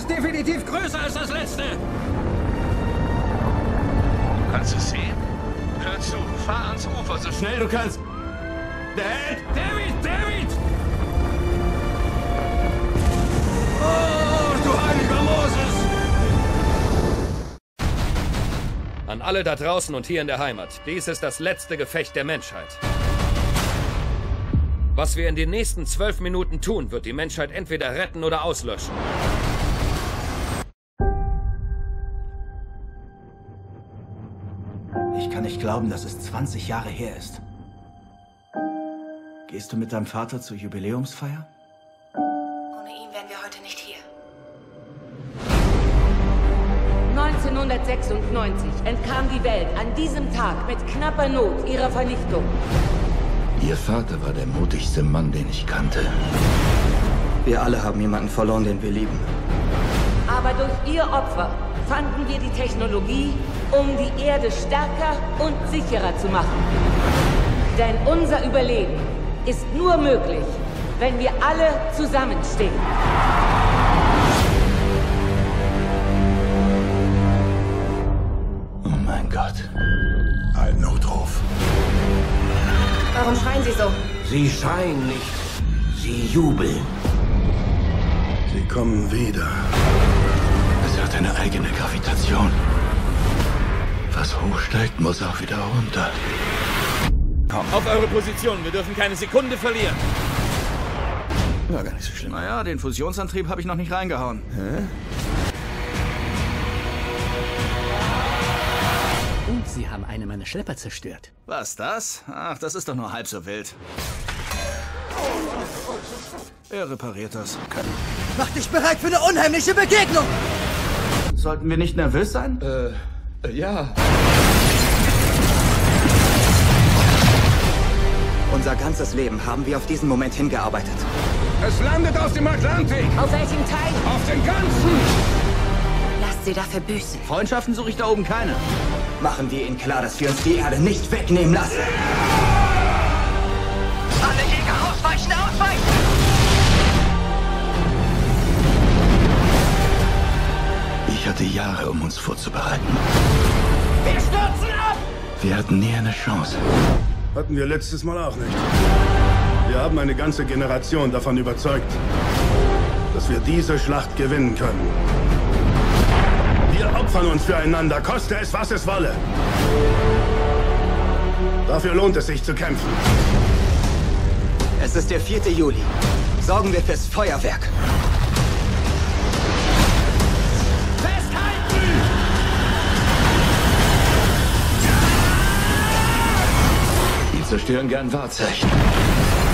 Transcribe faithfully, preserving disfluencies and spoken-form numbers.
ist definitiv größer als das letzte. Kannst du es sehen? Hör zu, fahr ans Ufer so schnell du kannst. Dad! David, David! Oh, du heiliger Moses! An alle da draußen und hier in der Heimat. Dies ist das letzte Gefecht der Menschheit. Was wir in den nächsten zwölf Minuten tun, wird die Menschheit entweder retten oder auslöschen. Ich kann nicht glauben, dass es zwanzig Jahre her ist. Gehst du mit deinem Vater zur Jubiläumsfeier? Ohne ihn wären wir heute nicht hier. neunzehnhundertsechsundneunzig entkam die Welt an diesem Tag mit knapper Not ihrer Vernichtung. Ihr Vater war der mutigste Mann, den ich kannte. Wir alle haben jemanden verloren, den wir lieben. Aber durch ihr Opfer fanden wir die Technologie, um die Erde stärker und sicherer zu machen. Denn unser Überleben ist nur möglich, wenn wir alle zusammenstehen. Oh mein Gott. Ein Notruf. Warum schreien Sie so? Sie schreien nicht, sie jubeln. Sie kommen wieder. Es hat eine eigene Gravitation. Was hochsteigt, muss auch wieder runter. Komm. Auf eure Position, wir dürfen keine Sekunde verlieren. War gar nicht so schlimm. Naja, den Fusionsantrieb habe ich noch nicht reingehauen. Hä? Und Sie haben eine meiner Schlepper zerstört. Was, das? Ach, das ist doch nur halb so wild. Er repariert das. Mach dich bereit für eine unheimliche Begegnung! Sollten wir nicht nervös sein? Äh, ja. Unser ganzes Leben haben wir auf diesen Moment hingearbeitet. Es landet auf dem Atlantik! Auf welchem Teil? Auf dem Ganzen! Lasst sie dafür büßen. Freundschaften suche ich da oben keine. Machen wir ihnen klar, dass wir uns die Erde nicht wegnehmen lassen. Alle Jäger ausweichen, ausweichen! Ich hatte Jahre, um uns vorzubereiten. Wir stürzen ab! Wir hatten nie eine Chance. Hatten wir letztes Mal auch nicht. Wir haben eine ganze Generation davon überzeugt, dass wir diese Schlacht gewinnen können. Wir opfern uns füreinander, koste es, was es wolle. Dafür lohnt es sich zu kämpfen. Es ist der vierte Juli. Sorgen wir fürs Feuerwerk. Die zerstören gern Wahrzeichen.